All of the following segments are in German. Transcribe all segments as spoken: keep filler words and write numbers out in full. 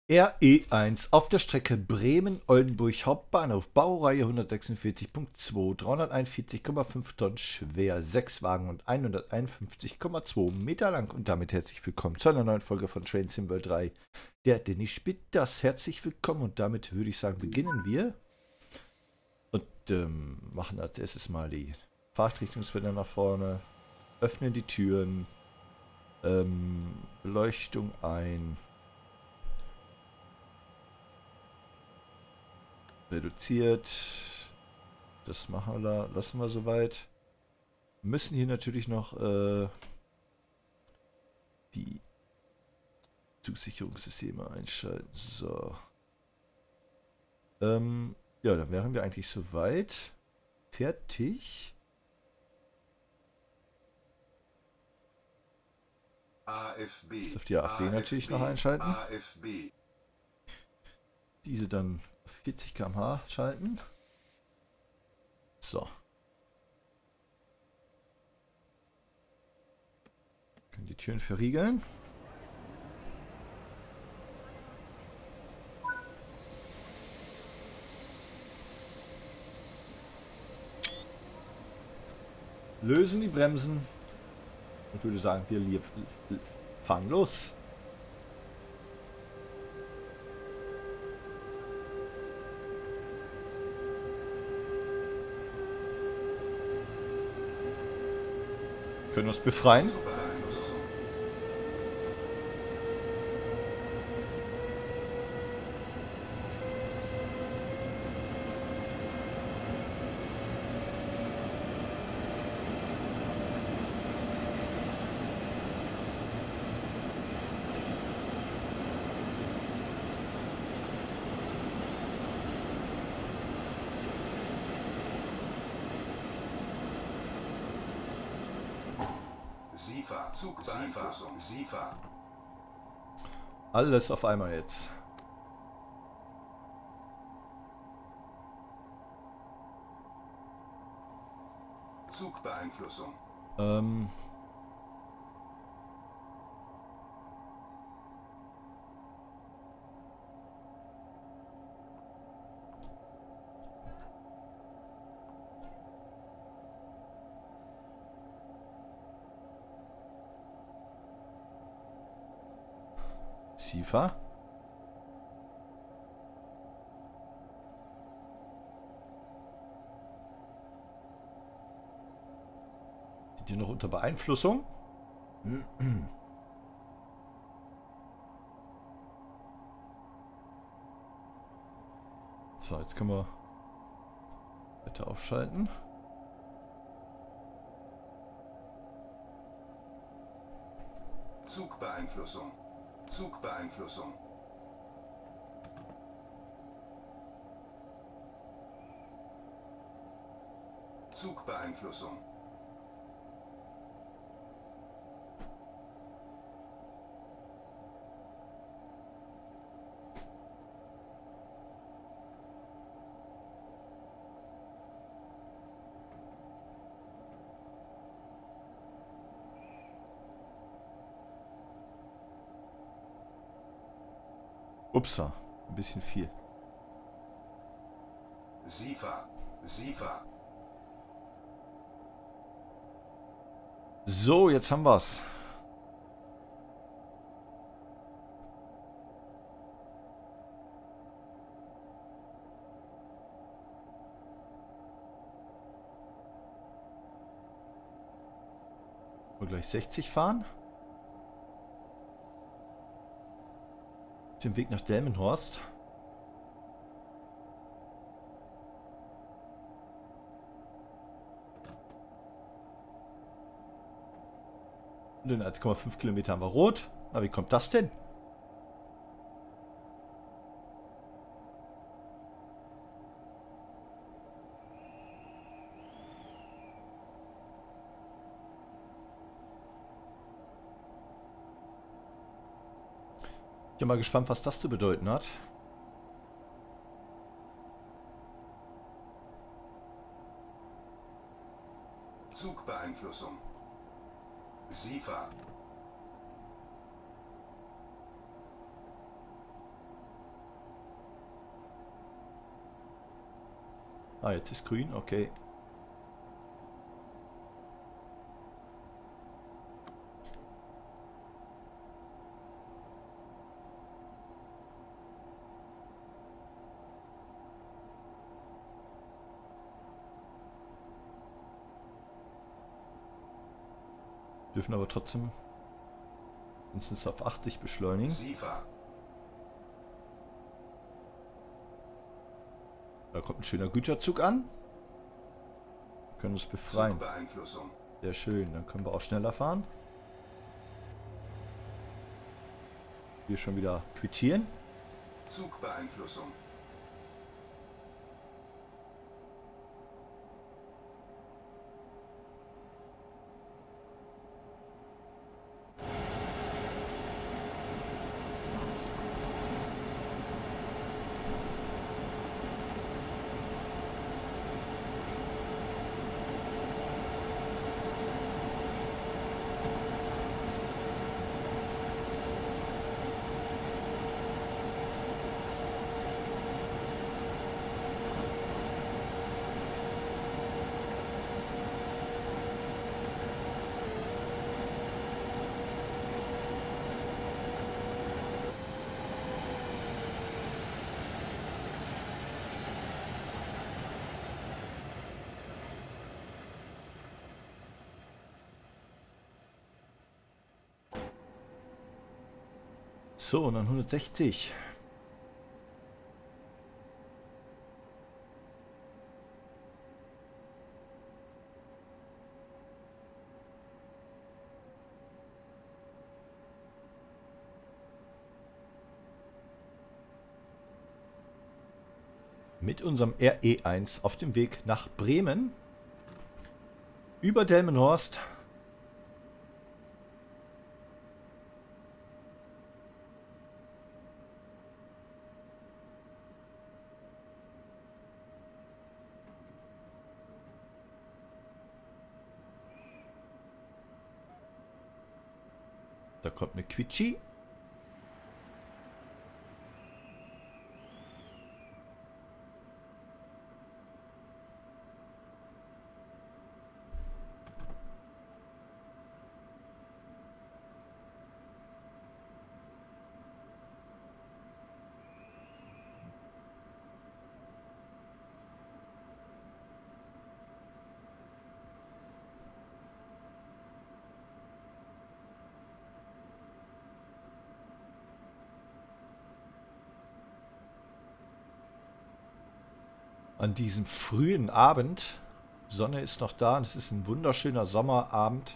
R E eins auf der Strecke Bremen-Oldenburg Hauptbahnhof, Baureihe hundertsechsundvierzig Punkt zwei, dreihunderteinundvierzig Komma fünf Tonnen schwer, sechs Wagen und hunderteinundfünfzig Komma zwei Meter lang. Und damit herzlich willkommen zu einer neuen Folge von Train Sim World drei. Der Danny spielt das. Herzlich willkommen und damit würde ich sagen, beginnen wir. Und ähm, machen als erstes mal die Fahrtrichtungswände nach vorne, öffnen die Türen, ähm, Beleuchtung ein. Reduziert. Das machen wir, lassen wir soweit. Wir müssen hier natürlich noch äh, die Zugsicherungssysteme einschalten. So. Ähm, ja, dann wären wir eigentlich soweit. Fertig. A F B. Das auf die A F B natürlich noch einschalten. A F B. Diese dann auf vierzig Kilometer pro Stunde schalten. So. Können die Türen verriegeln. Lösen die Bremsen. Ich würde sagen, wir fahren los. Können uns befreien. SIFA, Zugbeeinflussung, SIFA. Alles auf einmal jetzt. Zugbeeinflussung. Ähm. SIFA. Sind die noch unter Beeinflussung? So, jetzt können wir weiter aufschalten. Zugbeeinflussung. Zugbeeinflussung. Zugbeeinflussung. Upsa, ein bisschen viel. SIFA, SIFA. So, jetzt haben wir's. Wir gleich sechzig fahren. Den Weg nach Delmenhorst. Und in eins Komma fünf Kilometer haben wir rot. Na, wie kommt das denn? Ich bin mal gespannt, was das zu bedeuten hat. Zugbeeinflussung. SIFA. Ah, jetzt ist grün, okay. Dürfen aber trotzdem mindestens auf achtzig beschleunigen. SIFA. Da kommt ein schöner Güterzug an. Wir können uns befreien. Zugbeeinflussung. Sehr schön, dann können wir auch schneller fahren. Hier schon wieder quittieren. Zugbeeinflussung. So, und dann hundertsechzig. Mit unserem R E eins auf dem Weg nach Bremen. Über Delmenhorst. Da kommt eine Quitschi. An diesem frühen Abend. Die Sonne ist noch da und es ist ein wunderschöner Sommerabend.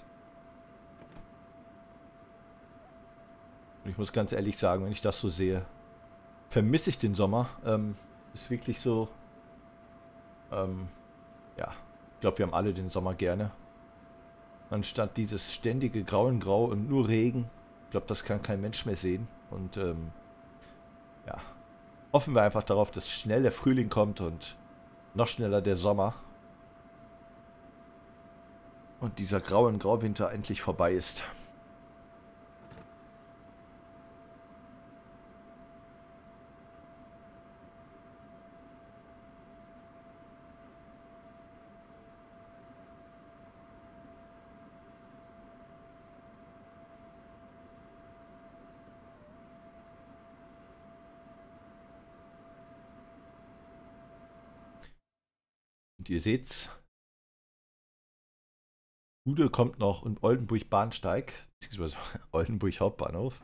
Und ich muss ganz ehrlich sagen, wenn ich das so sehe, vermisse ich den Sommer. Ähm, ist wirklich so, ähm, ja, ich glaube, wir haben alle den Sommer gerne. Anstatt dieses ständige Grau in Grau und nur Regen. Ich glaube, das kann kein Mensch mehr sehen. Und ähm, ja, hoffen wir einfach darauf, dass schnell der Frühling kommt und noch schneller der Sommer. Und dieser Grau in Grau Winter endlich vorbei ist. Und ihr seht's, Bude kommt noch und Oldenburg Bahnsteig, beziehungsweise Oldenburg Hauptbahnhof.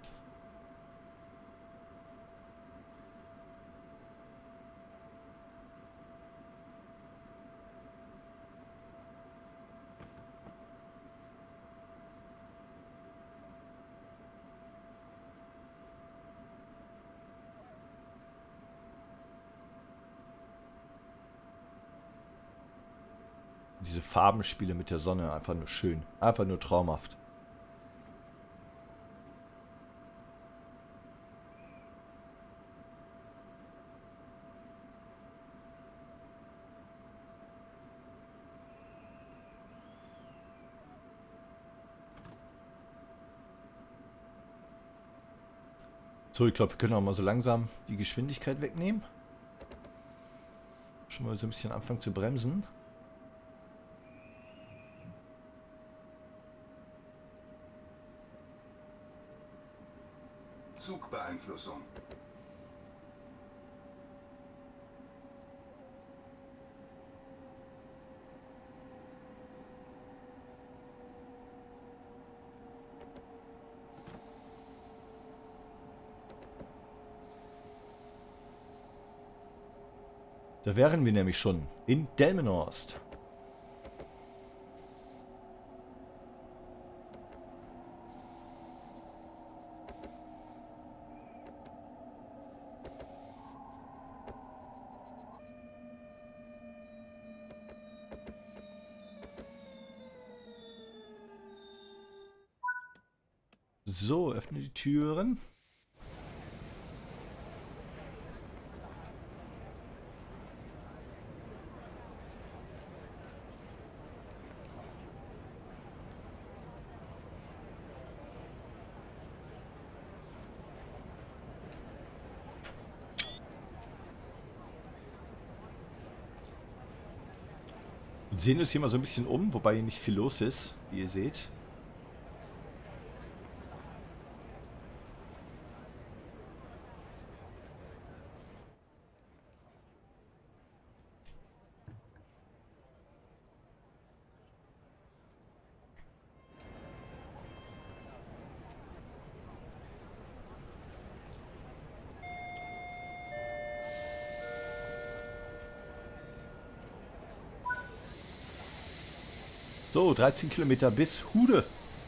Diese Farbenspiele mit der Sonne, einfach nur schön. Einfach nur traumhaft. So, ich glaube, wir können auch mal so langsam die Geschwindigkeit wegnehmen. Schon mal so ein bisschen anfangen zu bremsen. Zugbeeinflussung. Da wären wir nämlich schon in Delmenhorst. So, öffne die Türen. Und sehen uns hier mal so ein bisschen um, wobei hier nicht viel los ist, wie ihr seht. So, dreizehn Kilometer bis Hude.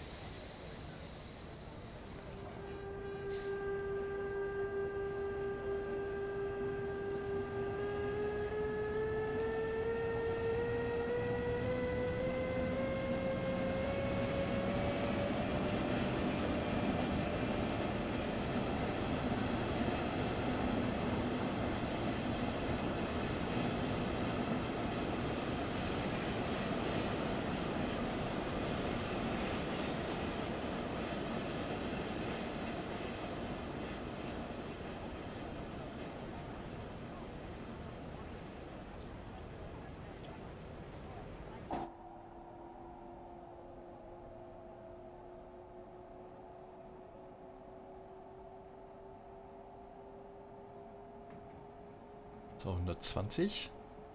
So, hundertzwanzig.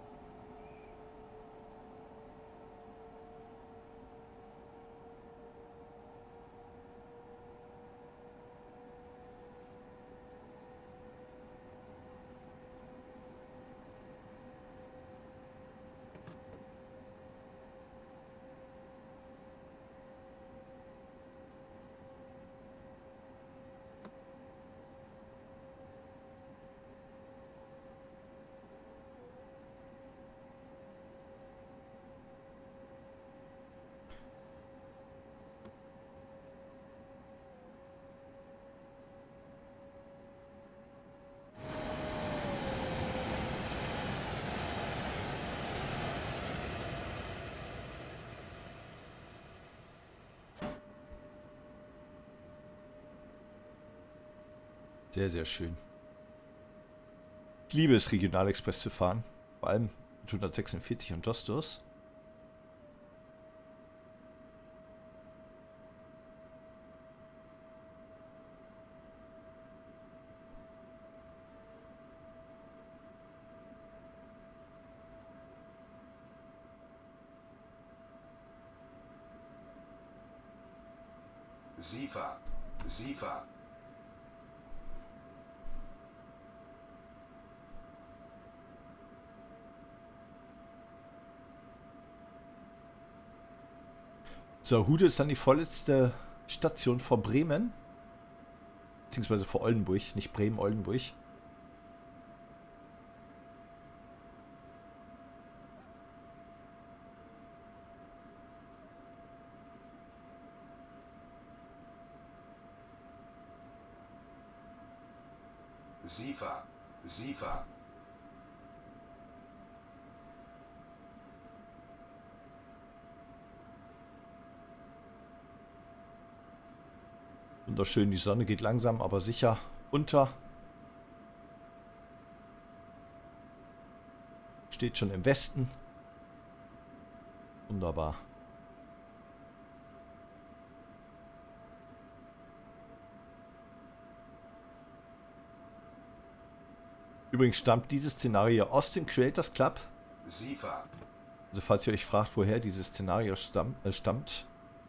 Sehr, sehr schön. Ich liebe es, Regionalexpress zu fahren. Vor allem mit hundertsechsundvierzig und Dostos. Sifa. Sifa. So, Hude ist dann die vorletzte Station vor Bremen. Beziehungsweise vor Oldenburg, nicht Bremen, Oldenburg. Sifa. Sifa. Wunderschön, die Sonne geht langsam, aber sicher unter. Steht schon im Westen. Wunderbar. Übrigens stammt dieses Szenario aus dem Creators Club. SIFA. Also falls ihr euch fragt, woher dieses Szenario stamm, äh, stammt.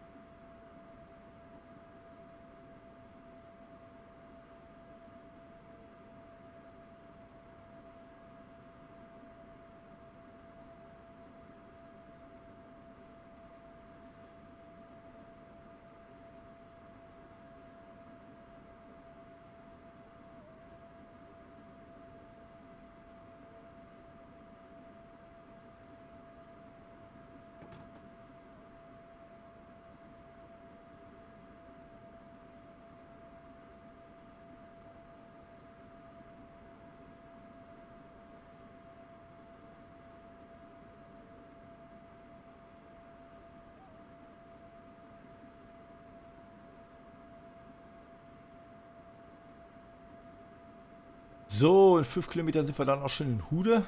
So, in fünf Kilometern sind wir dann auch schon in Hude.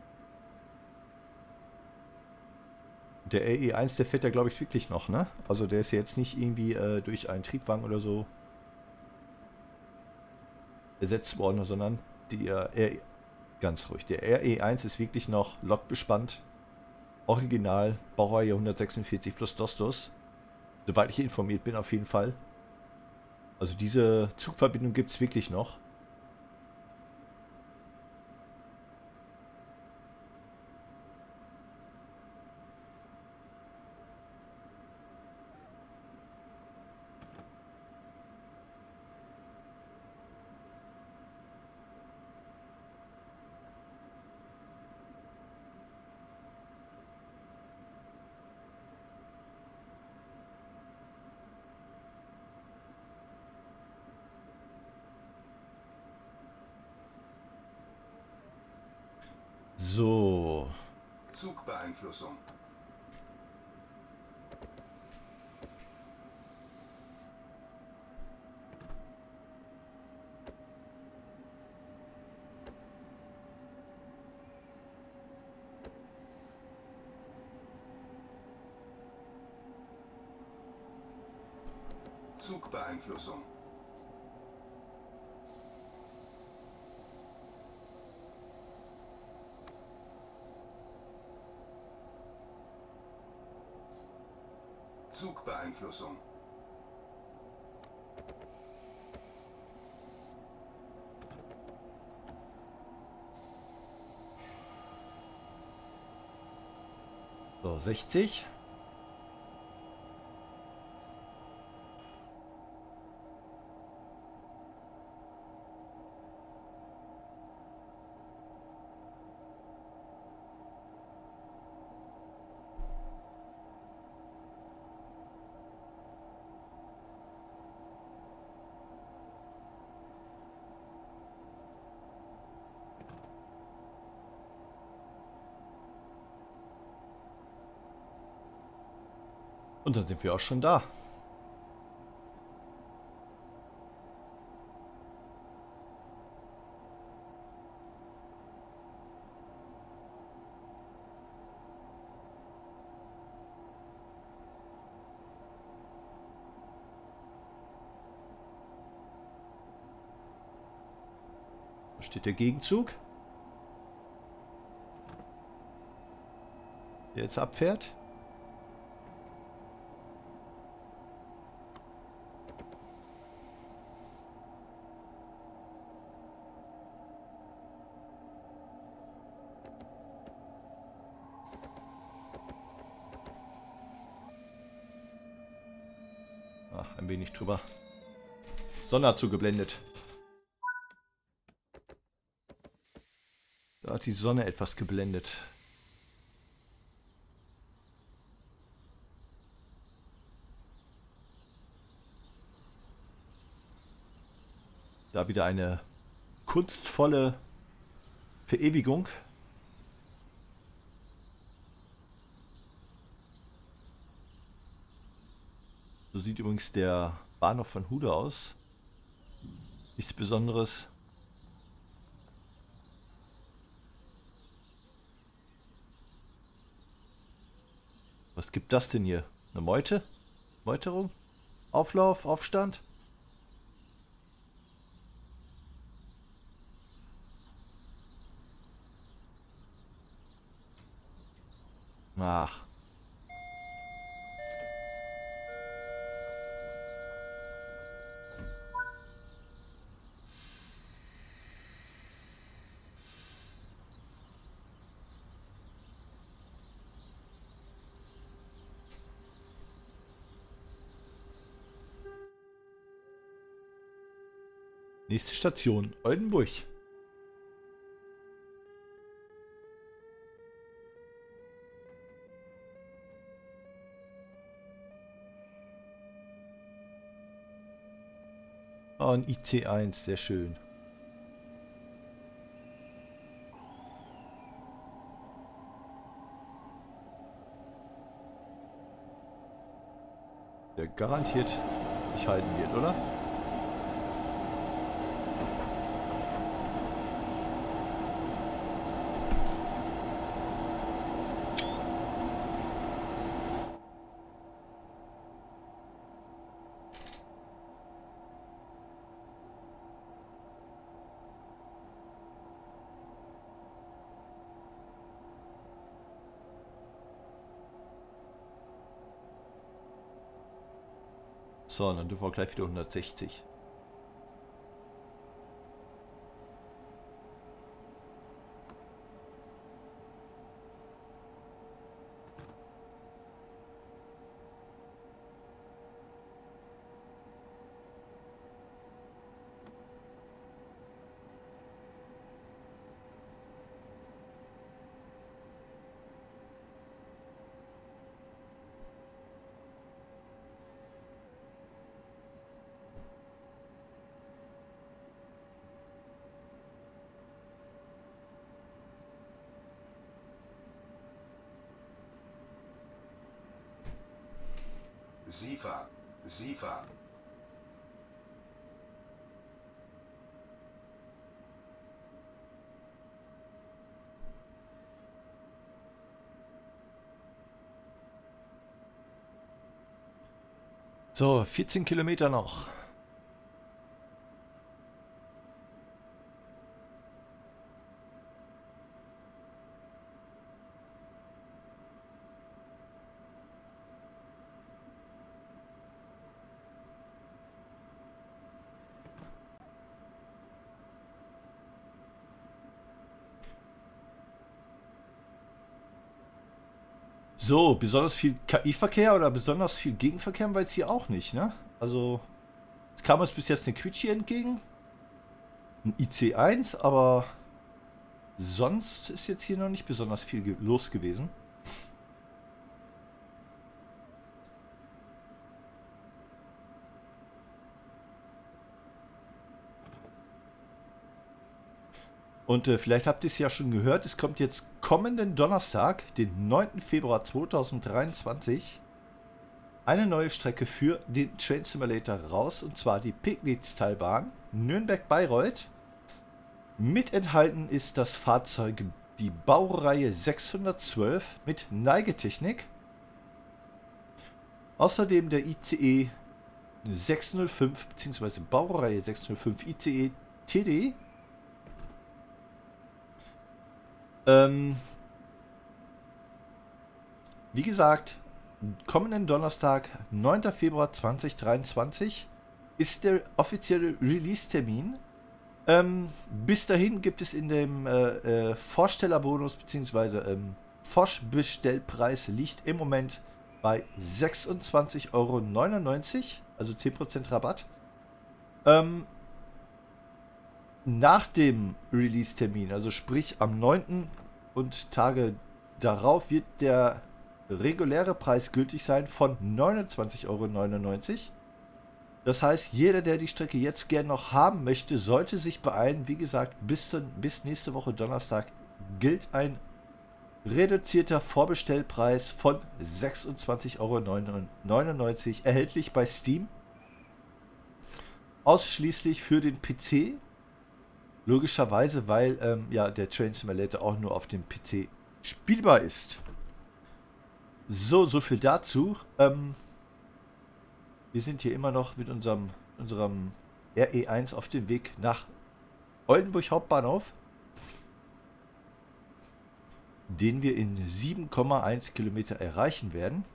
Der R E eins, der fährt ja, glaube ich, wirklich noch, ne? Also der ist ja jetzt nicht irgendwie äh, durch einen Triebwagen oder so ersetzt worden, sondern der R E, ganz ruhig, der R E eins ist wirklich noch lokbespannt. Original, Baureihe hundertsechsundvierzig plus Dostos. Soweit ich informiert bin, auf jeden Fall. Also diese Zugverbindung gibt es wirklich noch. So. Zugbeeinflussung. Zugbeeinflussung. Zugbeeinflussung. So, sechzig. Und dann sind wir auch schon da. Da steht der Gegenzug, der jetzt abfährt. Ach, ein wenig drüber. Sonne hat zugeblendet. Da hat die Sonne etwas geblendet. Da wieder eine kunstvolle Verewigung. So sieht übrigens der Bahnhof von Hude aus. Nichts Besonderes. Was gibt das denn hier? Eine Meute? Meuterung? Auflauf? Aufstand? Ach. Nächste Station, Oldenburg. Oh, ein I C eins, sehr schön. Der garantiert nicht halten wird, oder? So, dann dürfen wir gleich wieder hundertsechzig. SIFA, SIFA. So, vierzehn Kilometer noch. So, besonders viel K I-Verkehr oder besonders viel Gegenverkehr haben wir jetzt hier auch nicht, ne? Also, es kam uns bis jetzt eine Quietschi entgegen. Ein I C eins, aber sonst ist jetzt hier noch nicht besonders viel ge- los gewesen. Und äh, vielleicht habt ihr es ja schon gehört, es kommt jetzt kommenden Donnerstag, den neunten Februar zweitausenddreiundzwanzig, eine neue Strecke für den Train Simulator raus, und zwar die Pegnitz-Talbahn Nürnberg-Bayreuth. Mit enthalten ist das Fahrzeug die Baureihe sechshundertzwölf mit Neigetechnik. Außerdem der I C E sechshundertfünf bzw. Baureihe sechshundertfünf I C E T D. Ähm, wie gesagt, kommenden Donnerstag, neunten Februar zweitausenddreiundzwanzig, ist der offizielle Release-Termin. Ähm, bis dahin gibt es in dem äh, äh, Vorstellerbonus bzw. Ähm, Vorbestellpreis liegt im Moment bei sechsundzwanzig Euro neunundneunzig, also zehn Prozent Rabatt. Ähm, Nach dem Release-Termin, also sprich am neunten und Tage darauf, wird der reguläre Preis gültig sein von neunundzwanzig Euro neunundneunzig. Das heißt, jeder, der die Strecke jetzt gern noch haben möchte, sollte sich beeilen. Wie gesagt, bis, zu, bis nächste Woche Donnerstag gilt ein reduzierter Vorbestellpreis von sechsundzwanzig Euro neunundneunzig, erhältlich bei Steam. Ausschließlich für den P C. Logischerweise, weil ähm, ja, der Train Simulator auch nur auf dem P C spielbar ist. So, so viel dazu. Ähm, wir sind hier immer noch mit unserem, unserem R E eins auf dem Weg nach Oldenburg Hauptbahnhof, den wir in sieben Komma eins Kilometer erreichen werden.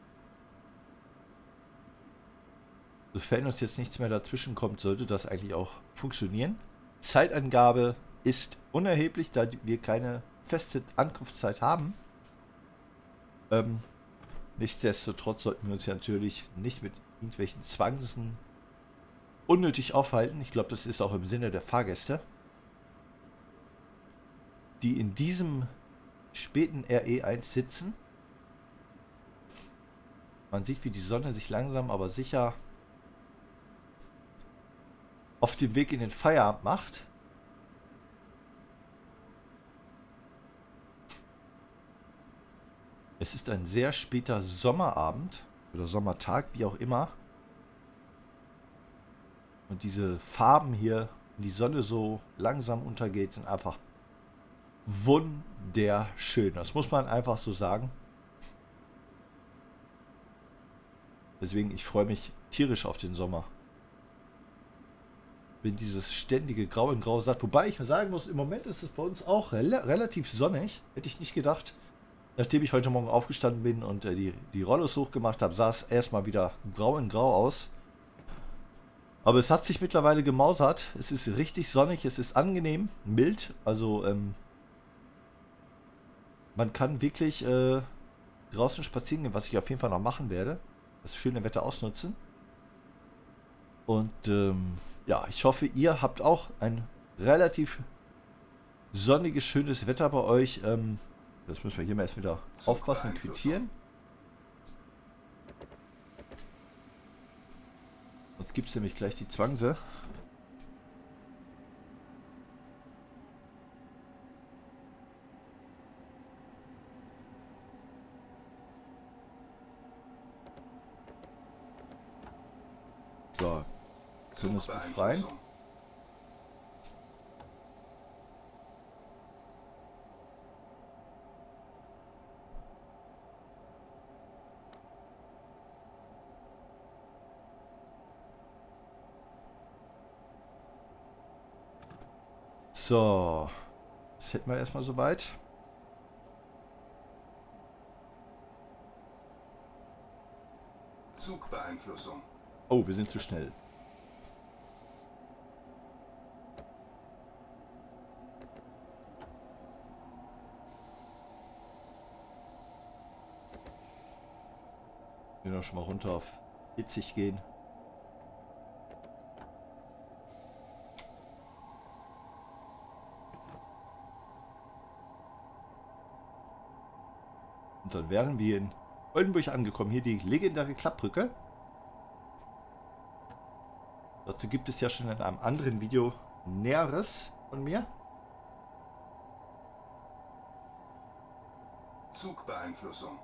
Sofern uns jetzt nichts mehr dazwischen kommt, sollte das eigentlich auch funktionieren. Zeitangabe ist unerheblich, da wir keine feste Ankunftszeit haben. Ähm, nichtsdestotrotz sollten wir uns ja natürlich nicht mit irgendwelchen Zwangsen unnötig aufhalten. Ich glaube, das ist auch im Sinne der Fahrgäste, die in diesem späten R E eins sitzen. Man sieht, wie die Sonne sich langsam, aber sicher auf dem Weg in den Feierabend macht. Es ist ein sehr später Sommerabend oder Sommertag, wie auch immer. Und diese Farben hier, wenn die Sonne so langsam untergeht, sind einfach wunderschön. Das muss man einfach so sagen. Deswegen, ich freue mich tierisch auf den Sommer. Wenn dieses ständige Grau in Grau satt. Wobei ich sagen muss, im Moment ist es bei uns auch rel relativ sonnig. Hätte ich nicht gedacht. Nachdem ich heute Morgen aufgestanden bin und äh, die, die Rollos hochgemacht habe, sah es erstmal wieder grau in grau aus. Aber es hat sich mittlerweile gemausert. Es ist richtig sonnig, es ist angenehm, mild. Also ähm, man kann wirklich äh, draußen spazieren gehen, was ich auf jeden Fall noch machen werde. Das schöne Wetter ausnutzen. Und ähm, ja, ich hoffe, ihr habt auch ein relativ sonniges, schönes Wetter bei euch. Ähm, das müssen wir hier mal erst wieder aufpassen und quittieren. Sonst gibt es nämlich gleich die Zwangse. So, können wir uns befreien. So, das hätten wir erstmal soweit. Zugbeeinflussung. Oh, wir sind zu schnell. Wir können auch schon mal runter auf vierzig gehen. Und dann wären wir in Oldenburg angekommen. Hier die legendäre Klappbrücke. Dazu gibt es ja schon in einem anderen Video Näheres von mir. Zugbeeinflussung.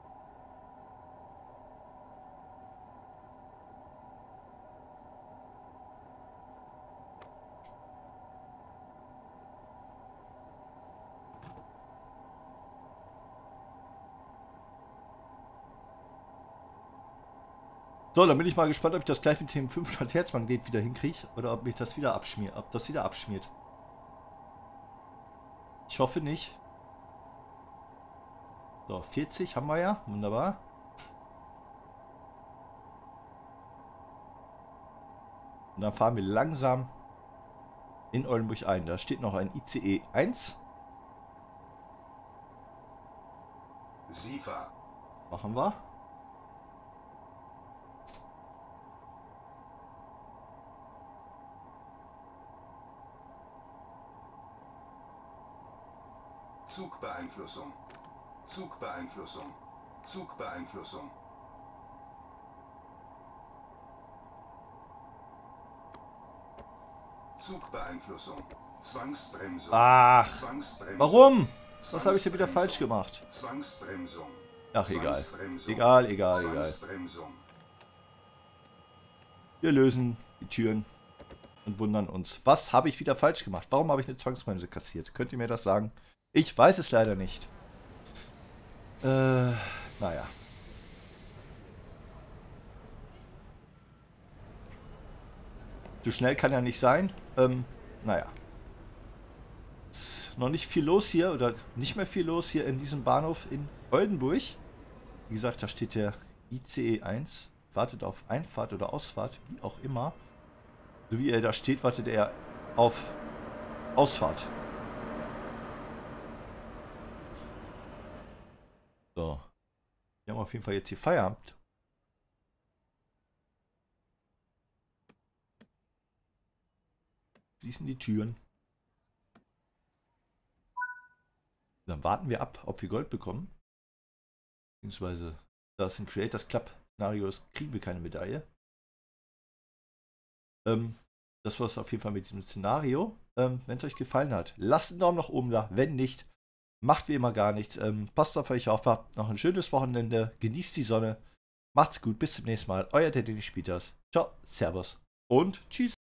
So, dann bin ich mal gespannt, ob ich das gleich mit dem fünfhundert Hertz Magnet wieder hinkriege oder ob mich das wieder abschmiert, ob das wieder abschmiert. Ich hoffe nicht. So, vierzig haben wir ja, wunderbar. Und dann fahren wir langsam in Oldenburg ein. Da steht noch ein I C E eins. SIFA. Machen wir. Zugbeeinflussung. Zugbeeinflussung. Zugbeeinflussung. Zugbeeinflussung. Zwangsbremsung. Ach, Zwangsbremsung. warum? Was habe ich denn wieder falsch gemacht? Zwangsbremsung. Ach, egal. Zwangsbremsung. Egal, egal, egal. Zwangsbremsung. Wir lösen die Türen und wundern uns. Was habe ich wieder falsch gemacht? Warum habe ich eine Zwangsbremse kassiert? Könnt ihr mir das sagen? Ich weiß es leider nicht. Äh, naja. So schnell kann ja nicht sein. Ähm, naja. Ist noch nicht viel los hier oder nicht mehr viel los hier in diesem Bahnhof in Oldenburg. Wie gesagt, da steht der I C E eins. Wartet auf Einfahrt oder Ausfahrt, wie auch immer. So wie er da steht, wartet er auf Ausfahrt. So. Wir haben auf jeden Fall jetzt hier Feierabend. Schließen die Türen. Dann warten wir ab, ob wir Gold bekommen. Beziehungsweise, da es ein Creators Club Szenario ist, kriegen wir keine Medaille. Ähm, das war es auf jeden Fall mit diesem Szenario. Ähm, wenn es euch gefallen hat, lasst einen Daumen nach oben da. Wenn nicht, macht wie immer gar nichts. Ähm, passt auf euch auf. Habt noch ein schönes Wochenende. Genießt die Sonne. Macht's gut. Bis zum nächsten Mal. Euer Daddy Spielers. Ciao. Servus. Und tschüss.